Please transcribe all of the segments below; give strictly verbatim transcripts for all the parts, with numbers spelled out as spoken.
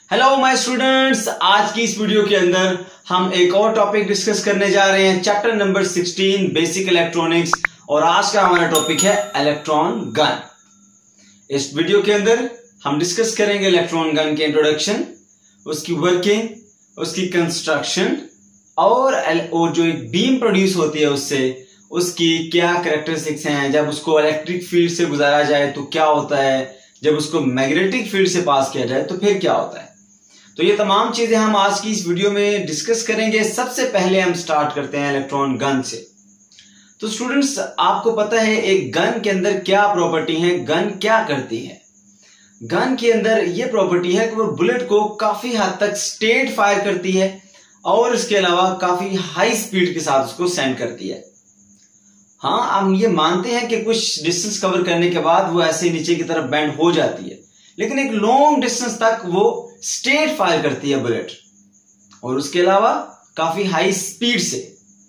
Hello my students, आज की इस वीडियो के अंदर हम एक और टॉपिक डिस्कस करने जा रहे हैं, chapter number sixteen basic electronics. और आज का हमारा टॉपिक है इलेक्ट्रॉन गन। इस वीडियो के अंदर हम डिस्कस करेंगे इलेक्ट्रॉन गन के इंट्रोडक्शन, उसकी वर्किंग, उसकी कंस्ट्रक्शन और और जो एक बीम प्रोड्यूस होती है उससे उसकी क्या कैरेक्टरिस्टिक्स हैं। जब उसको इलेक्ट्रिक फील्ड से गुजारा जाए तो क्या होता है, जब उसको मैग्नेटिक फील्ड से पास किया जाए तो फिर क्या होता है। तो ये तमाम चीजें हम आज की इस वीडियो में डिस्कस करेंगे। सबसे पहले हम स्टार्ट करते हैं इलेक्ट्रॉन गन से। तो स्टूडेंट्स, आपको पता है एक गन के अंदर क्या प्रॉपर्टी है, गन क्या करती है। गन के अंदर ये प्रॉपर्टी है कि वो बुलेट को काफी हद तक स्ट्रेट फायर करती है और इसके अलावा काफी हाई स्पीड के साथ उसको सेंड करती है। हाँ, हम ये मानते हैं कि कुछ डिस्टेंस कवर करने के बाद वो ऐसे नीचे की तरफ बेंड हो जाती है, लेकिन एक लॉन्ग डिस्टेंस तक वो स्ट्रेट फायर करती है बुलेट, और उसके अलावा काफी हाई स्पीड से।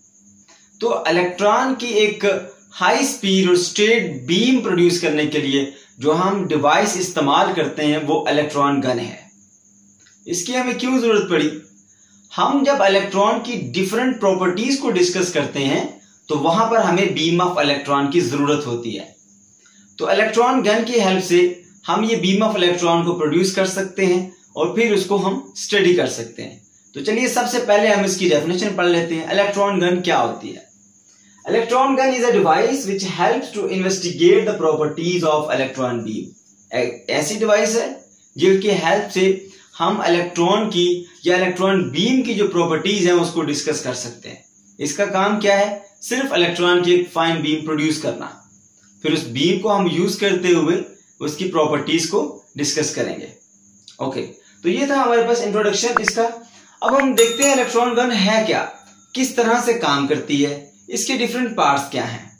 तो इलेक्ट्रॉन की एक हाई स्पीड और स्ट्रेट बीम प्रोड्यूस करने के लिए जो हम डिवाइस इस्तेमाल करते हैं वो इलेक्ट्रॉन गन है। इसकी हमें क्यों जरूरत पड़ी? हम जब इलेक्ट्रॉन की डिफरेंट प्रॉपर्टीज को डिस्कस करते हैं तो वहां पर हमें बीम ऑफ इलेक्ट्रॉन की जरूरत होती है। तो इलेक्ट्रॉन गन की हेल्प से हम ये बीम ऑफ इलेक्ट्रॉन को प्रोड्यूस कर सकते हैं और फिर उसको हम स्टडी कर सकते हैं। तो चलिए सबसे पहले हम इसकी डेफिनेशन पढ़ लेते हैं। इलेक्ट्रॉन गन क्या होती है? Electron gun is a device which helps to investigate the properties of electron beam. ऐसी डिवाइस है जिसकी हेल्प से हम इलेक्ट्रॉन की या इलेक्ट्रॉन बीम की जो प्रॉपर्टीज हैं उसको डिस्कस कर सकते हैं। इसका काम क्या है? सिर्फ इलेक्ट्रॉन की एक फाइन बीम प्रोड्यूस करना, फिर उस बीम को हम यूज करते हुए उसकी प्रॉपर्टीज को डिस्कस करेंगे। ओके, तो ये था हमारे पास इंट्रोडक्शन इसका। अब हम देखते हैं इलेक्ट्रॉन गन है क्या, किस तरह से काम करती है, इसके डिफरेंट पार्ट्स क्या हैं।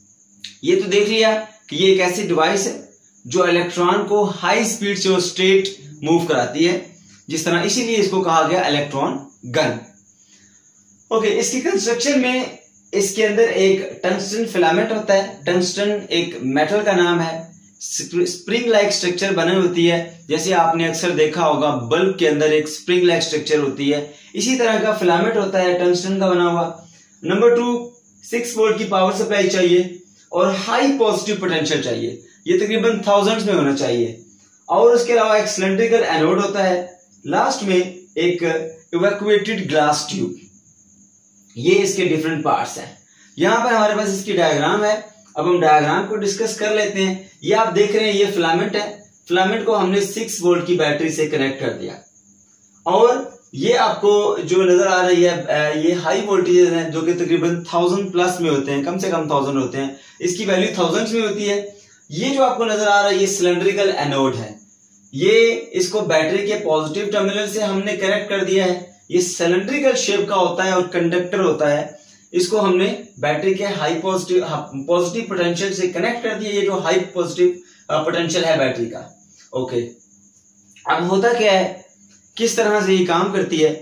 ये तो देख लिया कि ये एक ऐसी डिवाइस है जो इलेक्ट्रॉन को हाई स्पीड से और स्ट्रेट मूव कराती है, जिस तरह इसीलिए इसको कहा गया इलेक्ट्रॉन गन। ओके, इसकी कंस्ट्रक्शन में इसके अंदर एक टंगस्टन फिलामेंट होता है। टंगस्टन एक मेटल का नाम है, स्प्रिंग लाइक स्ट्रक्चर बनी होती है। जैसे आपने अक्सर देखा होगा बल्ब के अंदर एक स्प्रिंग लाइक स्ट्रक्चर होती है, इसी तरह का फिलामेंट होता है टंगस्टन का बना हुआ। नंबर टू, सिक्स वोल्ट की पावर सप्लाई चाहिए और हाई पॉजिटिव पोटेंशियल चाहिए। ये तकरीबन थाउजेंड्स में होना चाहिए। और उसके अलावा एक सिलेंड्रिकल एनोड होता है। लास्ट में एक इवैक्यूएटेड ग्लास ट्यूब। ये इसके डिफरेंट पार्ट्स हैं। यहां पर हमारे पास इसकी डायग्राम है। अब हम डायग्राम को डिस्कस कर लेते हैं। ये आप देख रहे हैं, ये फिलामेंट है। फिलामेंट को हमने सिक्स वोल्ट की बैटरी से कनेक्ट कर दिया और ये आपको जो नजर आ रही है ये हाई वोल्टेज है जो कि तकरीबन थाउजेंड प्लस में होते हैं, कम से कम थाउजेंड होते हैं। इसकी वैल्यू थाउजेंड्स में होती है। ये जो आपको नजर आ रहा है ये सिलेंड्रिकल एनोड है। ये इसको बैटरी के पॉजिटिव टर्मिनल से हमने कनेक्ट कर दिया है। ये सिलेंड्रिकल शेप का होता है और कंडक्टर होता है। इसको हमने बैटरी के हाई पॉजिटिव पॉजिटिव पोटेंशियल से कनेक्ट कर दिया। ये जो हाई पॉजिटिव पोटेंशियल है बैटरी का। ओके, अब होता क्या है, किस तरह से ये काम करती है,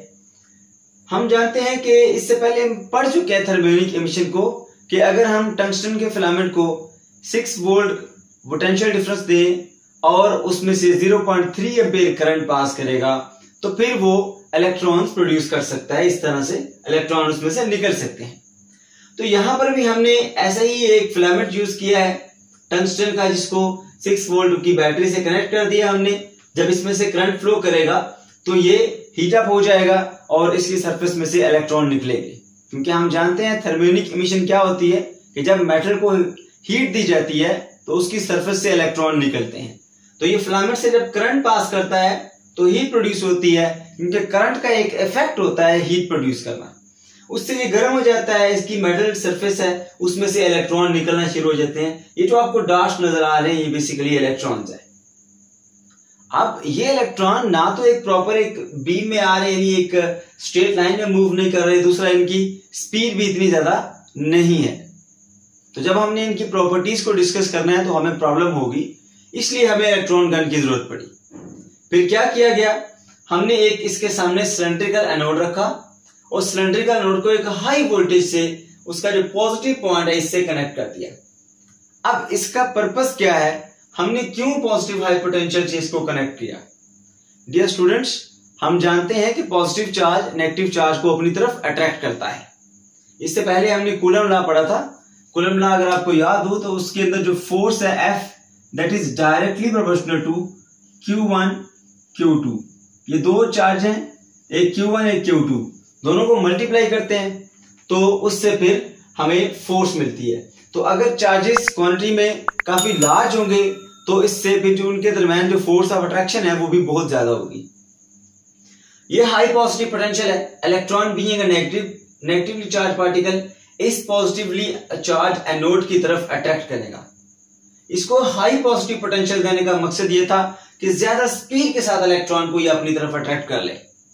हम जानते हैं कि इससे पहले हम पढ़ चुके हैं थर्मोनिक एमिशन को, कि अगर हम टंगस्टन के फिलामेंट को सिक्स वोल्ट पोटेंशियल डिफरेंस दें और उसमें से zero point three ampere current pass करेगा तो फिर वो इलेक्ट्रॉन्स प्रोड्यूस कर सकता है। इस तरह से इलेक्ट्रॉन उसमें से निकल सकते हैं। तो यहां पर भी हमने ऐसा ही एक फिलामेंट यूज किया है टंगस्टन का, जिसको सिक्स वोल्ट की बैटरी से कनेक्ट कर दिया हमने। जब इसमें से करंट फ्लो करेगा तो ये हीट अप हो जाएगा और इसकी सरफेस में से इलेक्ट्रॉन निकलेंगे। क्योंकि हम जानते हैं थर्मोनिक एमिशन क्या होती है कि जब मेटल को हीट दी जाती है तो उसकी सरफेस से इलेक्ट्रॉन निकलते हैं। तो ये फिलामेंट से जब करंट पास करता है तो हीट प्रोड्यूस होती है, क्योंकि करंट का एक इफेक्ट होता है हीट प्रोड्यूस करना। उससे ये गर्म हो जाता है, इसकी मेटल सरफेस है उसमें से इलेक्ट्रॉन निकलना शुरू हो जाते हैं। ये जो आपको डॉट्स नजर आ रहे हैं ये बेसिकली इलेक्ट्रॉन्स है। अब ये इलेक्ट्रॉन ना तो एक प्रॉपर एक बीम में आ रहे हैं, यानी एक स्ट्रेट लाइन में मूव नहीं कर रहे, दूसरा इनकी स्पीड भी इतनी ज्यादा नहीं है। तो जब हमने इनकी प्रॉपर्टीज को डिस्कस करना है तो हमें प्रॉब्लम होगी, इसलिए हमें इलेक्ट्रॉन गन की जरूरत पड़ी। फिर क्या किया गया, हमने एक इसके सामने सिलेंड्रिकल एनोड रखा और सिलेंड्रिकल एनोड को एक हाई वोल्टेज से उसका जो पॉजिटिव पॉइंट है इससे कनेक्ट कर दिया। अब इसका पर्पस क्या है, हमने क्यों पॉजिटिव हाई पोटेंशियल से इसको कनेक्ट किया? डियर स्टूडेंट्स, हम जानते हैं कि पॉजिटिव चार्ज नेगेटिव चार्ज को अपनी तरफ अट्रैक्ट करता है। इससे पहले हमने कूलम लॉ पढ़ा था। कूलम लॉ अगर आपको याद हो तो उसके अंदर जो फोर्स है F that is directly proportional to q one q two. ये दो चार्ज हैं, एक क्यू वन एक क्यू टू, दोनों को मल्टीप्लाई करते हैं तो उससे फिर हमें फोर्स मिलती है। तो अगर चार्जेस क्वांटिटी में काफी लार्ज होंगे तो इससे फिर जो उनके दरमियान जो फोर्स ऑफ अट्रैक्शन है वो भी बहुत ज्यादा होगी। ये हाई पॉजिटिव पोटेंशियल है। Electron being a negative negatively charge particle इस पॉजिटिवली चार्ज एनोड की तरफ अट्रैक्ट करेगा। इसको हाई पॉजिटिव पोटेंशियल देने का मकसद ये था कि ज्यादा स्पीड के साथ इलेक्ट्रॉन को ये अपनी तरफ अट्रैक्ट कर ले।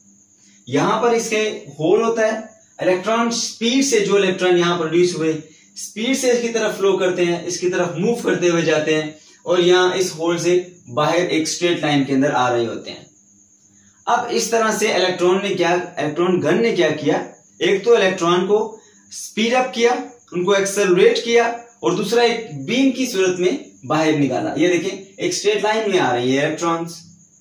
यहां पर इसके होल होता है, इलेक्ट्रॉन स्पीड से जो इलेक्ट्रॉन यहां प्रोड्यूस हुए स्पीड से इसकी तरफ फ्लो करते हैं, इसकी तरफ मूव करते हुए जाते हैं और यहां इस होल से बाहर एक स्ट्रेट लाइन के अंदर आ रहे होते हैं। अब इस तरह से इलेक्ट्रॉन ने क्या इलेक्ट्रॉन गन ने क्या किया, एक तो इलेक्ट्रॉन को स्पीड अप किया, उनको एक्सेलरेट किया और दूसरा एक बीम की सूरत में बाहर निकाला। ये देखें एक स्ट्रेट लाइन में आ रही है इलेक्ट्रॉन्स।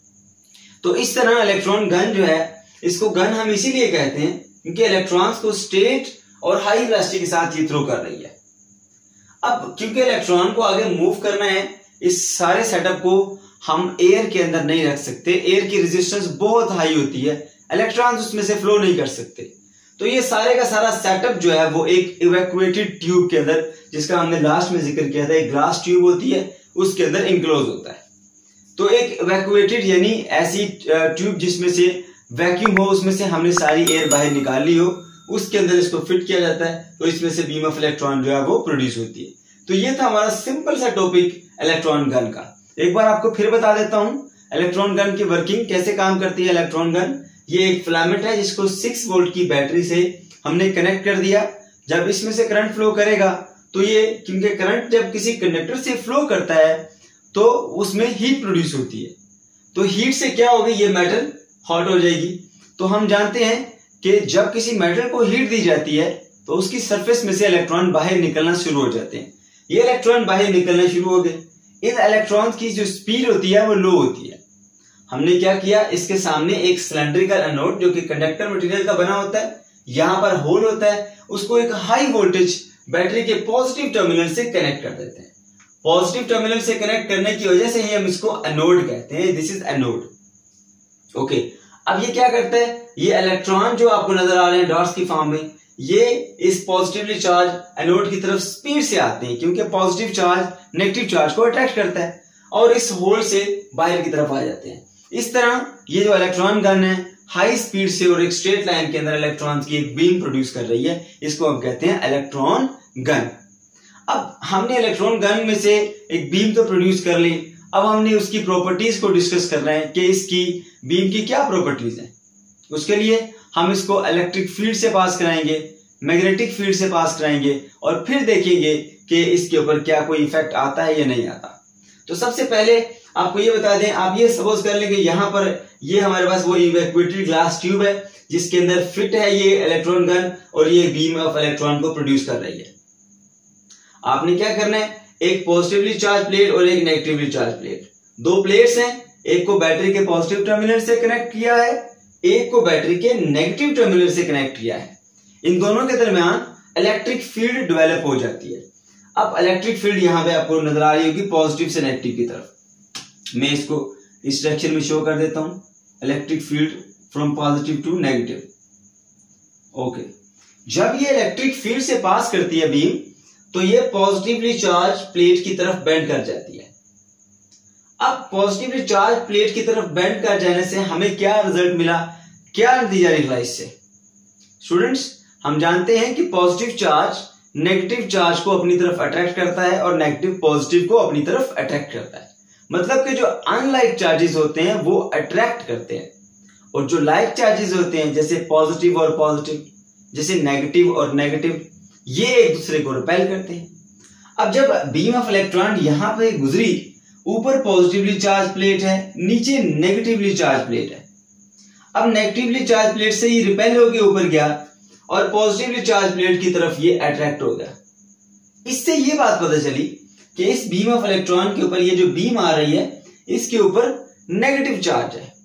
तो इस तरह इलेक्ट्रॉन गन जो है, इसको गन हम इसीलिए कहते हैं क्योंकि इलेक्ट्रॉन्स को स्ट्रेट और हाई वेलोसिटी के साथ ये थ्रो कर रही है। अब क्योंकि इलेक्ट्रॉन को आगे मूव करना है, इस सारे सेटअप को हम एयर के अंदर नहीं रख सकते। एयर की रेजिस्टेंस बहुत हाई होती है, इलेक्ट्रॉन्स उसमें से फ्लो नहीं कर सकते। तो ये सारे का सारा सेटअप जो है वो एक इवैक्यूएटेड ट्यूब के अंदर, जिसका हमने लास्ट में जिक्र किया था, एक ग्लास ट्यूब होती है, उसके अंदर इंक्लोज होता है। तो एक इवैक्यूएटेड यानी ऐसी ट्यूब जिसमें से वैक्यूम हो, उसमें से हमने सारी एयर बाहर निकाल ली हो, उसके अंदर इसको फिट किया जाता है तो इसमें से बीम ऑफ इलेक्ट्रॉन जो है वो प्रोड्यूस होती है। तो ये था हमारा सिंपल सा टॉपिक इलेक्ट्रॉन गन का। एक बार आपको फिर बता देता हूं इलेक्ट्रॉन गन की वर्किंग कैसे काम करती है। इलेक्ट्रॉन गन ये एक फिलामेंट है जिसको सिक्स वोल्ट की बैटरी से हमने कनेक्ट कर दिया। जब इसमें से करंट फ्लो करेगा तो ये, क्योंकि करंट जब किसी कंडक्टर से फ्लो करता है तो उसमें हीट प्रोड्यूस होती है, तो हीट से क्या होगी, ये मेटल हॉट हो जाएगी। तो हम जानते हैं कि जब किसी मेटल को हीट दी जाती है तो उसकी सरफेस में से इलेक्ट्रॉन बाहर निकलना शुरू हो जाते हैं। ये इलेक्ट्रॉन बाहर निकलना शुरू हो गए। इन इलेक्ट्रॉन्स की जो स्पीड होती है वो लो होती है। हमने क्या किया, इसके सामने एक सिलेंड्रिकल एनोड जो कि कंडक्टर मटेरियल का बना होता है, यहां पर होल होता है, उसको एक हाई वोल्टेज बैटरी के पॉजिटिव टर्मिनल से कनेक्ट कर देते हैं। पॉजिटिव टर्मिनल से कनेक्ट करने की वजह से ही हम इसको एनोड कहते हैं। This is anode. ओके, अब ये क्या करता है, ये इलेक्ट्रॉन जो आपको नजर आ रहे हैं डॉट्स की फॉर्म में, ये इस पॉजिटिवली चार्ज एनोड की तरफ स्पीड से आते हैं क्योंकि पॉजिटिव चार्ज नेगेटिव चार्ज को अट्रैक्ट करता है और इस होल से बाहर की तरफ आ जाते हैं। इस तरह ये जो इलेक्ट्रॉन गन है हाई स्पीड से और एक स्ट्रेट लाइन के अंदर इलेक्ट्रॉन्स की एक बीम प्रोड्यूस कर रही है, इसको हम कहते हैं इलेक्ट्रॉन गन। अब हमने इलेक्ट्रॉन गन में से एक बीम तो प्रोड्यूस कर ली, अब हमने उसकी प्रॉपर्टीज को डिस्कस कर रहे हैं कि इसकी बीम की क्या प्रॉपर्टीज हैं। उसके लिए हम इसको इलेक्ट्रिक फील्ड से पास कराएंगे, मैग्नेटिक फील्ड से पास कराएंगे और फिर देखेंगे कि इसके ऊपर क्या कोई इफेक्ट आता है या नहीं आता। तो सबसे पहले आपको ये बता दें, आप ये सपोज कर लेंगे यहां पर ये हमारे पास वो इवैक्यूएटेड ग्लास ट्यूब है जिसके अंदर फिट है ये इलेक्ट्रॉन गन और ये बीम ऑफ इलेक्ट्रॉन को प्रोड्यूस कर रही है। आपने क्या करना है, एक पॉजिटिवली चार्ज प्लेट और एक नेगेटिवली चार्ज प्लेट, दो प्लेट्स हैं, एक को बैटरी के पॉजिटिव टर्मिनल से कनेक्ट किया है, एक को बैटरी के नेगेटिव टर्मिनल से कनेक्ट किया है। इन दोनों के दरमियान इलेक्ट्रिक फील्ड डेवलप हो जाती है। अब इलेक्ट्रिक फील्ड यहां पे आपको नजर आ रही होगी पॉजिटिव से नेगेटिव की तरफ। मैं इसको इस डायरेक्शन में शो कर देता हूं, electric field from positive to negative. Okay, जब ये इलेक्ट्रिक फील्ड से पास करती है बीम तो ये पॉजिटिवली चार्ज प्लेट की तरफ बेंड कर जाती है। अब पॉजिटिवली चार्ज प्लेट की तरफ बेंड कर जाने से हमें क्या रिजल्ट मिला, क्या नतीजा निकला इससे। स्टूडेंट्स, हम जानते हैं कि पॉजिटिव चार्ज नेगेटिव चार्ज को अपनी तरफ अट्रैक्ट करता है और नेगेटिव पॉजिटिव को अपनी तरफ अट्रैक्ट करता है। मतलब कि जो अनलाइक चार्जेस होते हैं वो अट्रैक्ट करते हैं और जो लाइक चार्जेस होते हैं जैसे पॉजिटिव और पॉजिटिव, जैसे नेगेटिव और नेगेटिव, ये एक दूसरे को रिपेल करते हैं। अब जब बीम ऑफ इलेक्ट्रॉन यहां पे गुजरी, ऊपर पॉजिटिवली चार्ज प्लेट है, नीचे नेगेटिवली चार्ज प्लेट है। अब नेगेटिवली चार्ज प्लेट से ये रिपेल होके ऊपर गया और पॉजिटिवली चार्ज प्लेट की तरफ ये अट्रैक्ट हो गया। इससे ये बात पता चली कि इस बीम ऑफ इलेक्ट्रॉन के ऊपर ये जो बीम आ रही है इसके ऊपर नेगेटिव चार्ज है।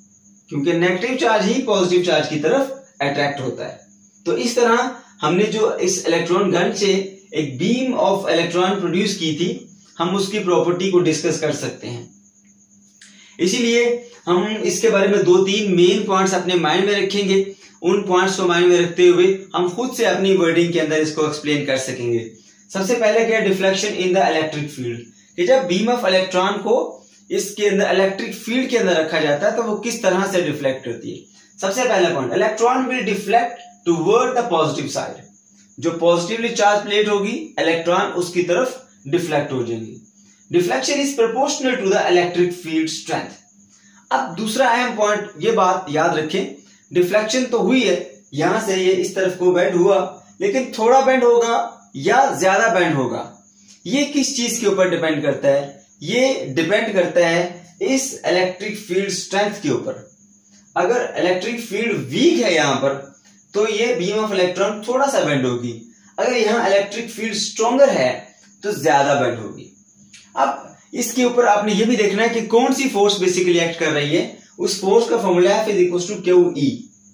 क्योंकि नेगेटिव चार्ज ही पॉजिटिव चार्ज की तरफ अट्रैक्ट होता है। तो इस तरह हमने जो इस इलेक्ट्रॉन गन से एक बीम ऑफ इलेक्ट्रॉन प्रोड्यूस की थी, हम उसकी प्रॉपर्टी को डिस्कस कर सकते हैं। इसीलिए हम इसके बारे में दो तीन मेन पॉइंट्स अपने माइंड में रखेंगे। उन पॉइंट्स को माइंड में रखते हुए हम खुद से अपनी वर्डिंग के अंदर इसको एक्सप्लेन कर सकेंगे। सबसे पहले क्या है, deflection in the electric field, कि जब बीम ऑफ इलेक्ट्रॉन को इसके अंदर इलेक्ट्रिक फील्ड के अंदर रखा जाता है तो वो किस तरह से डिफ्लेक्ट करती है। सबसे पहला point, electron will deflect toward the positive side. जो पॉजिटिवली चार्ज प्लेट होगी, इलेक्ट्रॉन उसकी तरफ डिफ्लेक्ट हो जाएंगे। Deflection is proportional to the electric field strength. अब दूसरा अहम पॉइंट, ये बात याद रखें, डिफ्लेक्शन तो हुई है, यहां से ये इस तरफ को बेंड हुआ, लेकिन थोड़ा बेंड होगा या ज्यादा बेंड होगा, ये किस चीज के ऊपर डिपेंड करता है? ये डिपेंड करता है इस इलेक्ट्रिक फील्ड स्ट्रेंथ के ऊपर। अगर इलेक्ट्रिक फील्ड वीक है यहां पर, तो ये बीम ऑफ इलेक्ट्रॉन थोड़ा सा बेंड होगी। अगर यहां इलेक्ट्रिक फील्ड स्ट्रॉन्गर है तो ज्यादा बेंड होगी। अब इसके ऊपर आपने ये भी देखना है कि कौन सी फोर्स बेसिकली एक्ट कर रही है। उस फोर्स का फॉर्मूला है F is equal to q E.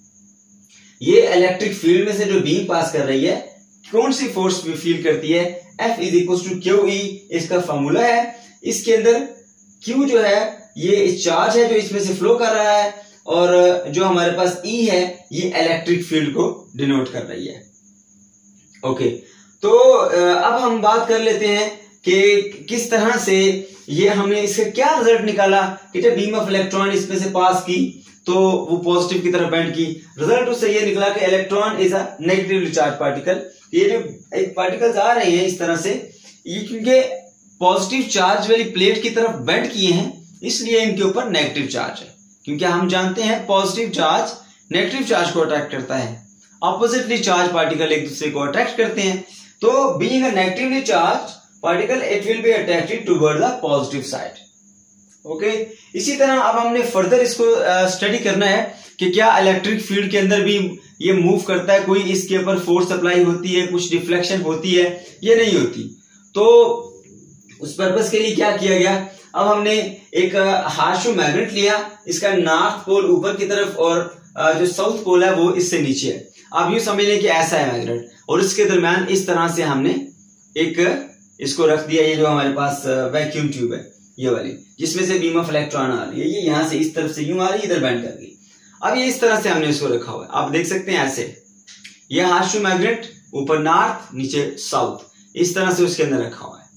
ये इलेक्ट्रिक फील्ड में से जो बीम पास कर रही है, कौन सी फोर्स फील करती है? F is equal to q E, इसका फॉर्मूला है। इसके अंदर Q जो है ये चार्ज है जो इसमें से फ्लो कर रहा है, और जो हमारे पास E है ये इलेक्ट्रिक फील्ड को डिनोट कर रही है। ओके, तो अब हम बात कर लेते हैं कि किस तरह से ये हमने इसका क्या रिजल्ट निकाला कि जब बीम ऑफ इलेक्ट्रॉन इसमें से पास की तो वो पॉजिटिव की तरफ बेंड की। रिजल्ट उससे ये निकला कि electron is a negatively charge particle. ये जो पार्टिकल्स आ रहे हैं इस तरह से, ये क्योंकि पॉजिटिव चार्ज वाली प्लेट की तरफ बेंड किए हैं, इसलिए इनके ऊपर नेगेटिव चार्ज है। क्योंकि हम जानते हैं पॉजिटिव चार्ज नेगेटिव चार्ज को अट्रैक्ट करता है, ऑपोजिटली चार्ज पार्टिकल एक दूसरे को अट्रैक्ट करते हैं। तो being a negatively charge particle, it will be attracted toward the positive side. Okay, इसी तरह अब हमने फर्दर इसको स्टडी uh, करना है कि क्या इलेक्ट्रिक फील्ड के अंदर भी ये मूव करता है, कोई इसके ऊपर फोर्स अप्लाई होती है, कुछ डिफ्लेक्शन होती है, ये नहीं होती। तो उस पर्पस के लिए क्या किया गया, अब हमने एक हार्शो मैग्नेट लिया, इसका नॉर्थ पोल ऊपर की तरफ और जो साउथ पोल है वो इससे नीचे है। आप यूं समझ लें कि ऐसा है मैग्नेट, और इसके दरम्यान इस तरह से हमने एक इसको रख दिया। ये जो हमारे पास वैक्यूम ट्यूब है ये वाली, जिसमें से बीम ऑफ इलेक्ट्रॉन आ रही है, ये यहां से इस तरफ से यूं आ रही है, इधर बैंड कर गई। अब ये इस तरह से हमने इसको रखा हुआ है, आप देख सकते हैं ऐसे, ये हार्शो मैग्नेट ऊपर नॉर्थ नीचे साउथ, इस तरह से उसके अंदर रखा हुआ है।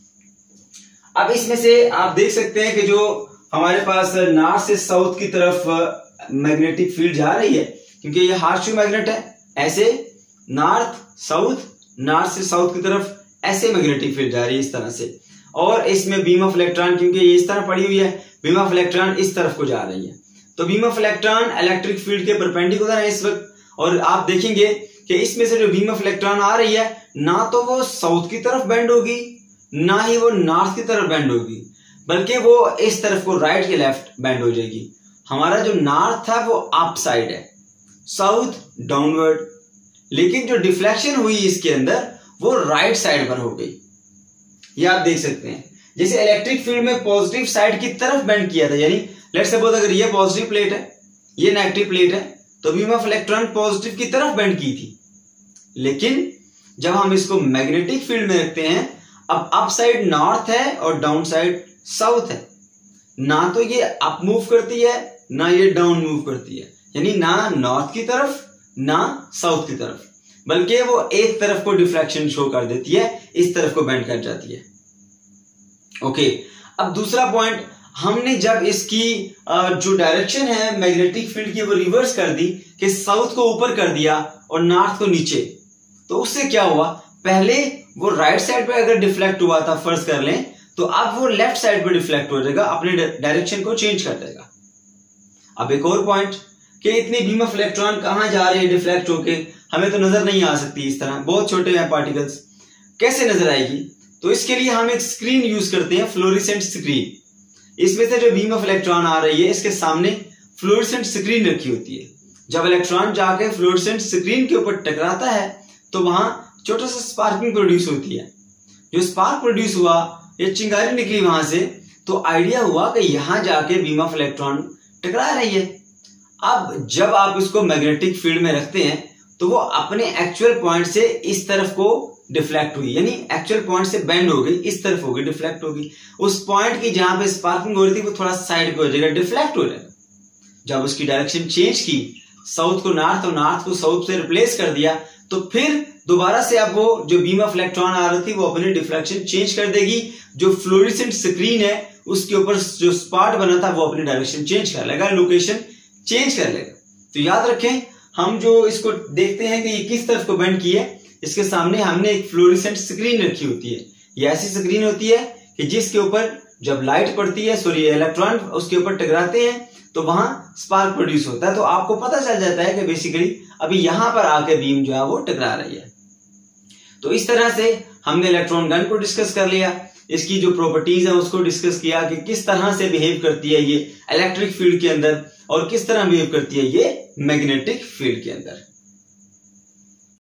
अब इसमें से आप देख सकते हैं कि जो हमारे पास नॉर्थ से साउथ की तरफ मैग्नेटिक फील्ड जा रही है, क्योंकि ये हार्शो मैग्नेट है, ऐसे नॉर्थ साउथ, नॉर्थ से साउथ की तरफ ऐसे मैग्नेटिक फील्ड जा रही है इस तरह से। और इसमें बीम ऑफ इलेक्ट्रॉन, क्योंकि ये इस तरह पड़ी हुई है, बीम ऑफ इलेक्ट्रॉन इस तरफ को जा रही है। तो beam of electron electric field के परपेंडिकुलर है इस वक्त, और आप देखेंगे कि इसमें से जो बीम ऑफ इलेक्ट्रॉन आ रही है, ना तो वो साउथ की तरफ बेंड होगी, ना ही वो नॉर्थ की तरफ बेंड होगी, बल्कि वो इस तरफ को राइट के लेफ्ट बेंड हो जाएगी। हमारा जो नॉर्थ था वो अप साइड है, साउथ डाउनवर्ड, लेकिन जो डिफ्लेक्शन हुई इसके अंदर वो राइट साइड पर हो गई। ये आप देख सकते हैं, जैसे इलेक्ट्रिक फील्ड में पॉजिटिव साइड की तरफ बेंड किया था, यानी लेट्स सपोज अगर ये पॉजिटिव प्लेट है, ये नेगेटिव प्लेट है, तो बीम ऑफ इलेक्ट्रॉन पॉजिटिव की तरफ बेंड की थी। लेकिन जब हम इसको मैग्नेटिक फील्ड में रखते हैं, अब अप साइड नॉर्थ है और डाउन साइड साउथ है, ना तो ये अप मूव करती है ना ये डाउन मूव करती है, यानी ना नॉर्थ की तरफ ना साउथ की तरफ, बल्कि वो एक तरफ को डिफ्लेक्शन शो कर देती है, इस तरफ को बेंड कर जाती है। ओके, अब दूसरा पॉइंट, हमने जब इसकी जो डायरेक्शन है मैग्नेटिक फील्ड की वो रिवर्स कर दी, कि साउथ को ऊपर कर दिया और नॉर्थ को नीचे, तो उससे क्या हुआ, पहले वो राइट साइड पे अगर डिफ्लेक्ट हुआ था फर्ज कर लें, तो अब वो लेफ्ट साइड पे डिफ्लेक्ट हो जाएगा, अपने डायरेक्शन को चेंज कर देगा। अब एक और पॉइंट कि इतनी बीम ऑफ इलेक्ट्रॉन कहां जा रही है डिफ्लेक्ट होके, हमें तो नजर नहीं आ सकती इस तरह, बहुत छोटे हैं पार्टिकल्स, कैसे नजर आएगी? तो इसके लिए हम एक स्क्रीन यूज करते हैं, फ्लोरेसेंट स्क्रीन। इसमें से जो बीम ऑफ इलेक्ट्रॉन आ रही है, इसके सामने फ्लोरेसेंट स्क्रीन रखी होती है। जब इलेक्ट्रॉन जाके फ्लोरेसेंट स्क्रीन के ऊपर टकराता है, तो वहां छोटा सा स्पार्किंग प्रोड्यूस होती है। जो स्पार्क प्रोड्यूस हुआ, ये चिंगारी निकली वहां से, तो आइडिया हुआ कि यहां जाके बीम ऑफ इलेक्ट्रॉन टकरा रही है। अब जब आप इसको मैग्नेटिक फील्ड में रखते हैं तो वो अपने एक्चुअल पॉइंट से इस तरफ को डिफ्लेक्ट हुई, यानी एक्चुअल पॉइंट से बेंड हो गई, इस तरफ हो गई, डिफ्लेक्ट हो गई। उस पॉइंट की जहां पे स्पार्किंग हो रही थी वो थोड़ा साइड पे हो जाएगा, डिफ्लेक्ट हो जाएगा। जब उसकी डायरेक्शन चेंज की, साउथ को नॉर्थ और नॉर्थ को साउथ से रिप्लेस कर दिया, तो फिर दोबारा से अब वो जो बीम ऑफ इलेक्ट्रॉन आ रही थी वो अपनी डिफ्लेक्शन चेंज कर देगी। जो फ्लोरेसेंट स्क्रीन है उसके ऊपर जो स्पॉट बना था वो अपनी डायरेक्शन चेंज कर लेगा, लोकेशन चेंज कर लेगा। तो याद रखें, हम जो इसको देखते हैं कि ये किस तरफ को बेंड की है, इसके सामने हमने एक फ्लोरेसेंट स्क्रीन रखी होती है। ये ऐसी स्क्रीन होती है कि जिसके ऊपर जब लाइट पड़ती है, सॉरी इलेक्ट्रॉन उसके ऊपर टकराते हैं तो वहां स्पार्क प्रोड्यूस होता है। तो आपको पता चल जाता है कि बेसिकली अभी यहां पर आके बीम जो है वो टकरा रही है। तो इस तरह से हमने इलेक्ट्रॉन गन को डिस्कस कर लिया, इसकी जो प्रॉपर्टीज है उसको डिस्कस किया कि किस तरह से बिहेव करती है ये इलेक्ट्रिक फील्ड के अंदर और किस तरह बिहेव करती है ये मैग्नेटिक फील्ड के अंदर।